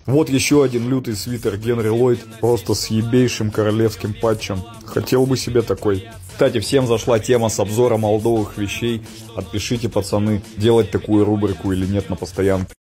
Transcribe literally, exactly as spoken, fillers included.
Вот еще один лютый свитер Генри Ллойд, просто с ебейшим королевским патчем. Хотел бы себе такой. Кстати, всем зашла тема с обзором олдовых вещей. Отпишите, пацаны, делать такую рубрику или нет на постоянку.